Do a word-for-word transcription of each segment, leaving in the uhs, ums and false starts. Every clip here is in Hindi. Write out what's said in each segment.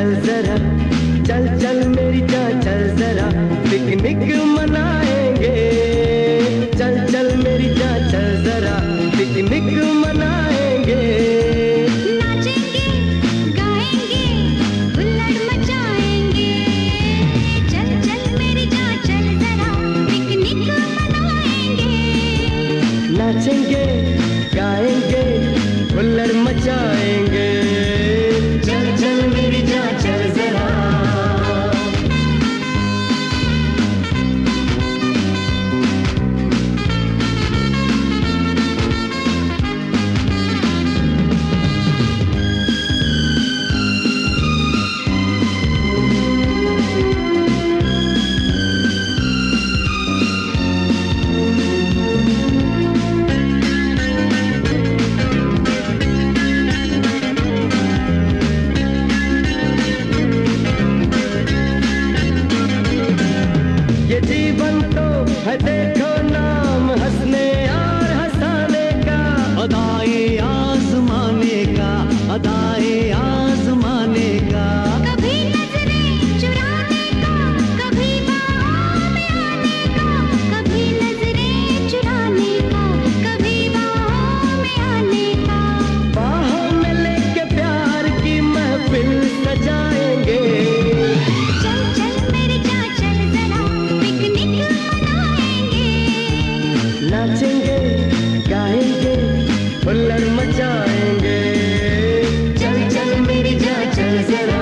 चल जरा, चल चल मेरी जान चल जरा, पिकनिक मनाएंगे। चल चल मेरी जान चल जरा, पिकनिक मनाएंगे। नाचेंगे, गाएंगे, हुल्लड़ मचाएंगे। चल चल मेरी जान चल जरा, पिकनिक मनाएंगे। नाचेंगे, गाएंगे, हुल्लड़ मचाएंगे। चल चल मेरी जान चल जरा। ये जीवन तो है देखो नाम हंसने और हंसाने का, अदाए आजमाने का, अदाए आजमाने का। कभी नजरें चुराने का, कभी बाहों में आने का। कभी नजरें चुराने का, कभी बाहों में आने का। बाहों में लेके प्यार की महफिल सजाएंगे। चल चल मेरी जान चल जरा, पिकनिक मनाएंगे। नाचेंगे, गाएंगे, हुल्लड़ मचाएंगे। चल चल मेरी जान चल जरा।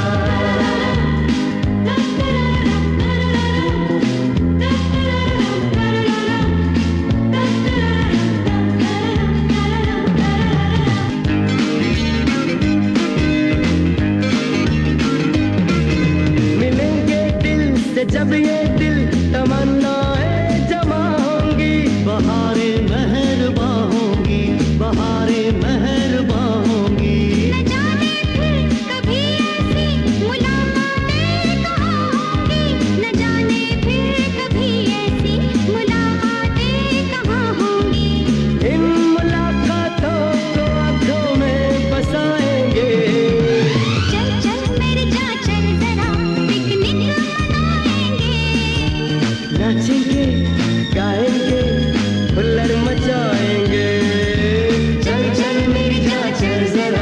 मिलेंगे दिल से जब ये दिल, तमन्नाएं जमा होंगी। बहारे मेहरबा होंगी, बहारे मेहरबा होंगी। न जाने फिर कभी ऐसी मुलाकातें कहाँ होंगी। न जाने फिर कभी ऐसी मुलाकातें कहाँ होंगी। इन मुलाकातों को आंखों में बसाएंगे। चल चल मेरी जान चल जरा, पिकनिक मनाएंगे। नाचेंगे, गाएंगे, हुल्लड़ मचाएंगे। चल चल मेरी जान चल जरा।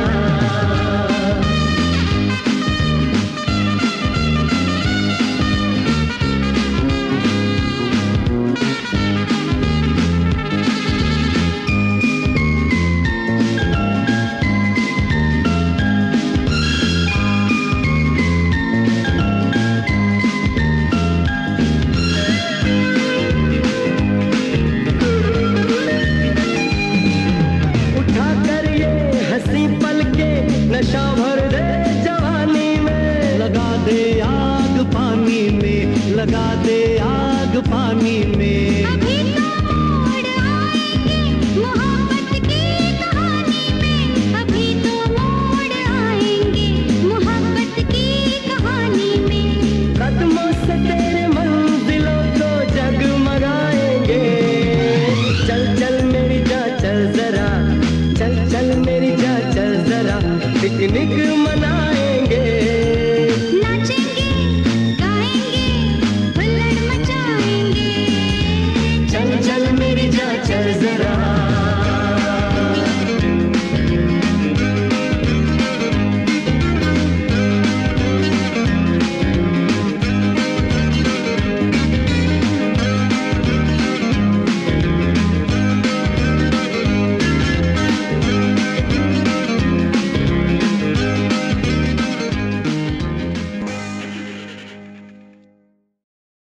उठा कर ये हंसी पल के नशा भर दे जवानी में। लगा दे आग पानी में, लगा दे आग पानी में। अभी तो मोड़ आएंगे मोहब्बत की कहानी में। अभी तो मोड़ आएंगे मोहब्बत की कहानी में। कदमों से तेरे मंजिलों को जगमगाएंगे। चल चल मेरी जान चल जरा, चल चल मेरी जान चल जरा, पिकनिक